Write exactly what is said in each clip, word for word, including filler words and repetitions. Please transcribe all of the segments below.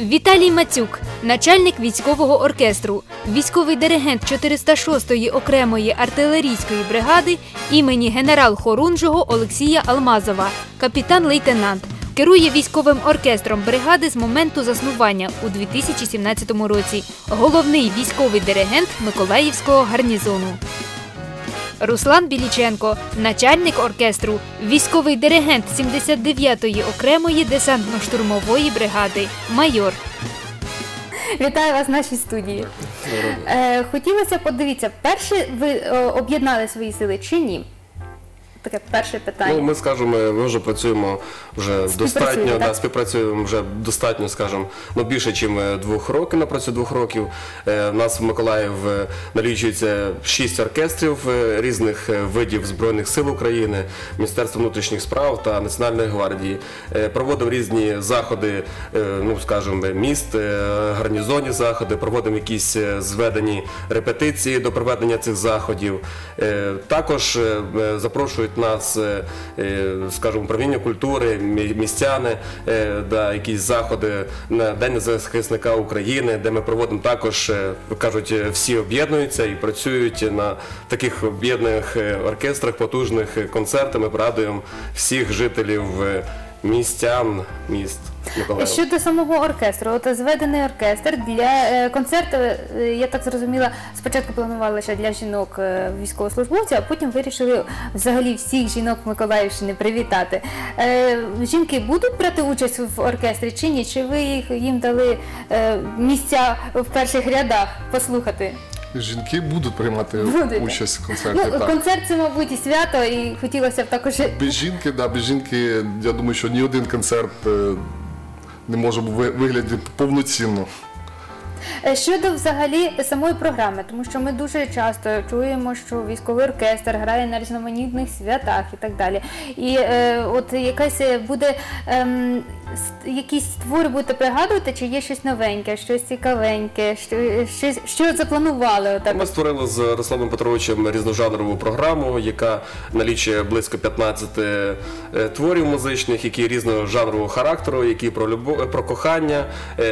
Віталій Мацюк – начальник військового оркестру, військовий диригент чотириста шостої окремої артилерійської бригади імені генерал-хорунжого Олексія Алмазова, капітан-лейтенант. Керує військовим оркестром бригади з моменту заснування у дві тисячі сімнадцятому році. Головний військовий диригент Миколаївського гарнізону. Руслан Біліченко – начальник оркестру, військовий диригент сімдесят дев'ятої окремої десантно-штурмової бригади, майор. Вітаю вас в нашій студії. Е, хотілося подивитися, перше ви об'єднали свої сили чи ні? Таке перше питання. Ну, ми, скажімо, ми вже працюємо вже достатньо, да, співпрацюємо вже достатньо, скажімо, ну, більше, ніж двох років, напрацю двох років. У нас в Миколаїв налічується шість оркестрів різних видів Збройних сил України, Міністерства внутрішніх справ та Національної гвардії. Проводимо різні заходи, ну, скажімо, міст, гарнізонні заходи, проводимо якісь зведені репетиції до проведення цих заходів. Також запрошують нас, скажімо, управління культури, містяни, да, якісь заходи на День захисника України, де ми проводимо також, кажуть, всі об'єднуються і працюють на таких об'єднаних оркестрах, потужних концертах. Ми радуємо всіх жителів містян, міст Миколаєва. Щодо самого оркестру, от зведений оркестр для концерту, я так зрозуміла, спочатку планували лише для жінок військовослужбовців, а потім вирішили взагалі всіх жінок Миколаївщини привітати. Жінки будуть брати участь в оркестрі чи ні? Чи ви їм дали місця в перших рядах послухати? Жінки будуть приймати Будете. участь в концерті. Ну, так. Концерт – це, мабуть, і свято, і хотілося б також... Без жінки, да, без жінки, я думаю, що ні один концерт не може виглядати повноцінно. Щодо взагалі самої програми, тому що ми дуже часто чуємо, що військовий оркестр грає на різноманітних святах і так далі. І е, от якась буде, е, якісь твори будете пригадувати, чи є щось новеньке, щось цікавеньке, що, що, що запланували? Отак? Ми створили з Русланом Петровичем різножанрову програму, яка налічує близько п'ятнадцяти творів музичних, які різного жанрового характеру, які про любов, про кохання,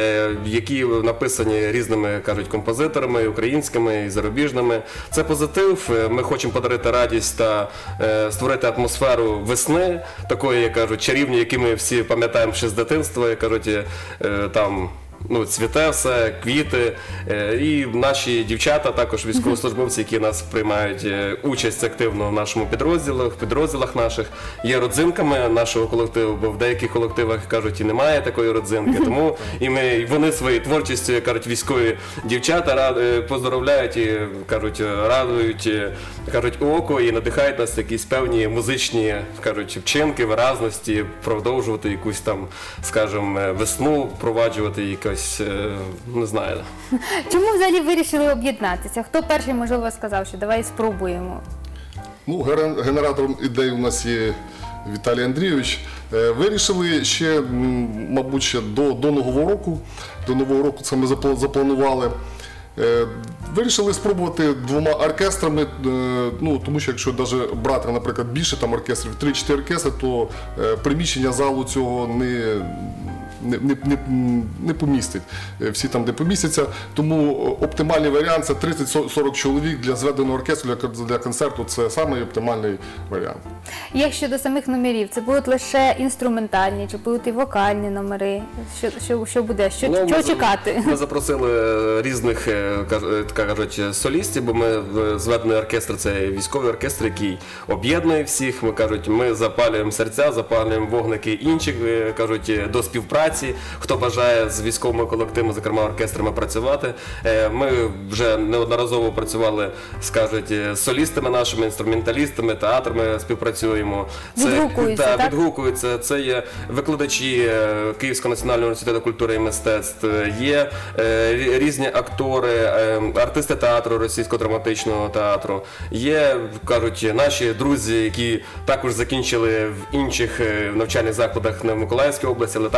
які написані різними, кажуть, композиторами, українськими і зарубіжними. Це позитив. Ми хочемо подарити радість та е, створити атмосферу весни, такої, як кажуть, чарівні, які ми всі пам'ятаємо ще з дитинства, як кажуть, е, там, ну, цвіте все, квіти. І наші дівчата, також військовослужбовці, які нас приймають участь активно в нашому підрозділі, в підрозділах наших, є родзинками нашого колективу, бо в деяких колективах, кажуть, і немає такої родзинки. Тому і ми, вони своєю творчістю, кажуть, військові дівчата поздоровляють і, кажуть, радують, кажуть, око і надихають нас якісь певні музичні, кажуть, вчинки, виразності, продовжувати якусь там, скажімо, весну, впроваджувати якось. Не знаю. Чому взагалі вирішили об'єднатися? Хто перший, можливо, сказав, що давай спробуємо? Ну, генератором ідей у нас є Віталій Андрійович. Вирішили ще, мабуть, ще до, до Нового року. До Нового року це ми запланували. Вирішили спробувати двома оркестрами, ну, тому що якщо навіть брати, наприклад, більше там оркестрів, три-чотири оркестри, то приміщення залу цього не... Не, не, не, не помістить всі там, де помістяться. Тому оптимальний варіант – це тридцять-сорок чоловік для зведеного оркестру, для, для концерту – це самий оптимальний варіант. Як щодо самих номерів, це будуть лише інструментальні, чи будуть і вокальні номери? Що, що, що буде? Що, ну, чого ми, чекати? Ми запросили різних, кажуть, солістів, бо ми зведений оркестр – це військовий оркестр, який об'єднує всіх. Ми, кажуть, ми запалюємо серця, запалюємо вогники інших, кажуть, до співпраці. Хто бажає з військовими колективами, зокрема оркестрами, працювати. Ми вже неодноразово працювали, скажуть, з солістами нашими, інструменталістами, театрами співпрацюємо. Відгукуються, це, так? Відгукуються. Це є викладачі Київського національного університету культури і мистецтв, є різні актори, артисти театру, Російського драматичного театру, є, кажуть, наші друзі, які також закінчили в інших навчальних закладах не в Миколаївській області, але також ми їх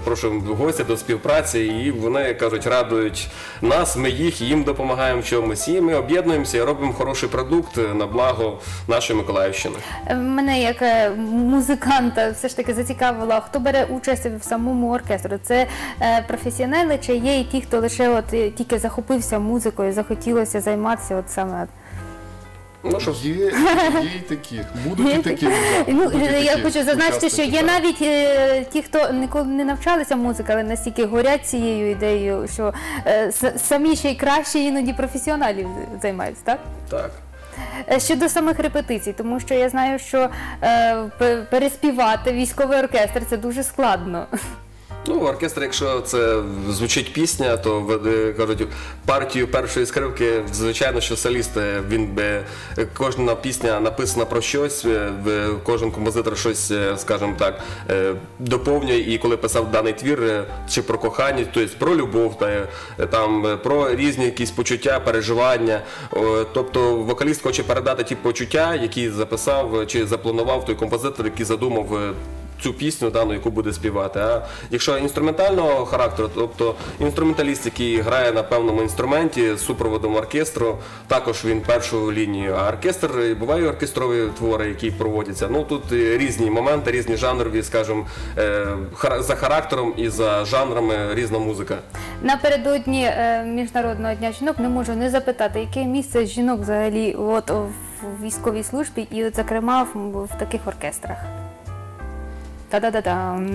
запрошуємо в гості до співпраці, і вони, кажуть, радують нас, ми їх, і їм допомагаємо в чомусь. І ми об'єднуємося і робимо хороший продукт на благо нашої Миколаївщини. Мене як е, музиканта все ж таки зацікавило, хто бере участь в самому оркестру? Це е, професіонали чи є і ті, хто лише от е, тільки захопився музикою, захотілося займатися от саме? Ну, що... Є, є і такі, будуть Є і такі. Ну, будуть і я такі хочу зазначити, що є учасники, так. навіть е, ті, хто ніколи не навчалися музиці, але настільки горять цією ідеєю, що е, с- самі ще й краще іноді професіоналів займаються, так? Так. Е, Щодо самих репетицій, тому що я знаю, що е, пе- переспівати військовий оркестр – це дуже складно. Ну, оркестр, якщо це звучить пісня, то веде, кажуть, партію першої скрипки, звичайно, що соліст, е, він би, кожна пісня написана про щось, е, в- кожен композитор щось, е, скажімо так, е, доповнює, і коли писав даний твір, е, чи про кохання, тобто про любов, та, е, там, е, про різні якісь почуття, переживання, О, тобто вокаліст хоче передати ті почуття, які записав е, чи запланував той композитор, який задумав е, цю пісню дану, яку буде співати. А якщо інструментального характеру, тобто інструменталіст, який грає на певному інструменті з супроводом оркестру, також він першу лінію. А оркестр, бувають оркестрові твори, які проводяться. Ну тут різні моменти, різні жанрові, скажімо, е, хара- за характером і за жанрами різна музика. Напередодні е, Міжнародного дня жінок не можу не запитати, яке місце жінок взагалі от, в військовій службі і, от, зокрема, в, в таких оркестрах. Та-да-да-дам.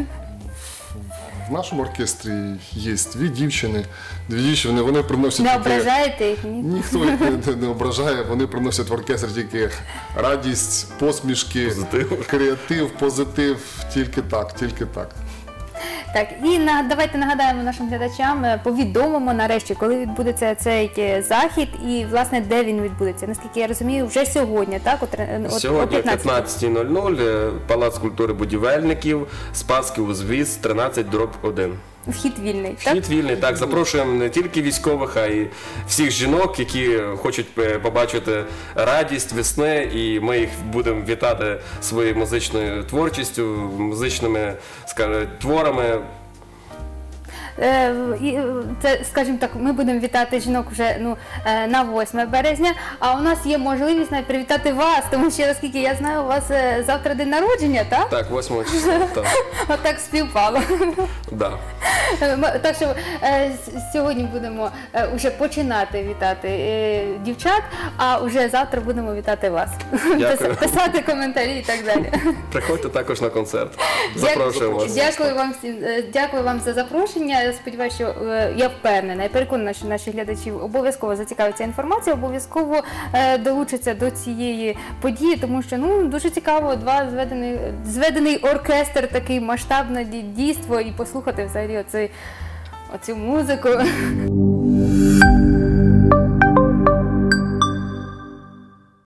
В нашому оркестрі є дві дівчини, дві дівчини, вони приносять Не тільки- ображаєте їх? Ні? Ніхто їх не, не, не ображає, вони приносять в оркестр тільки радість, посмішки, Позитив. креатив, позитив, тільки так, тільки так. Так, і на, давайте нагадаємо нашим глядачам, е, повідомимо нарешті, коли відбудеться цей е, захід і, власне, де він відбудеться. Наскільки я розумію, вже сьогодні, так? От, е, от, о Сьогодні о п'ятнадцятій. п'ятнадцятій нуль нуль, е, Палац культури будівельників, Спаський узвіз, тринадцять дроб один. Вхід вільний, так? Вхід вільний, так, запрошуємо не тільки військових, а й всіх жінок, які хочуть е, побачити радість весни, і ми їх будемо вітати своєю музичною творчістю, музичними, скажімо, творами. Е, і, е, Це, скажімо так, ми будемо вітати жінок вже ну, е, на восьме березня, а у нас є можливість навіть привітати вас, тому що, наскільки я знаю, у вас е, завтра день народження, так? Так, восьмого числа. Так, Отак співпало. да. Е, м- Так що е, с- сьогодні будемо е, вже починати вітати е, дівчат, а вже завтра будемо вітати вас. Дякую. Пис- Писати коментарі і так далі. Приходьте також на концерт. Дя- Запрошуємо вас. Дякую вам всім, е, дякую вам за запрошення. Я сподіваюся, що е, я впевнена і переконана, що наші глядачі обов'язково зацікавиться інформацією, обов'язково е, долучаться до цієї події, тому що ну дуже цікаво, два зведений, зведений оркестр, такий масштабне ді- дійство, і послухати взагалі оцей, оцю музику.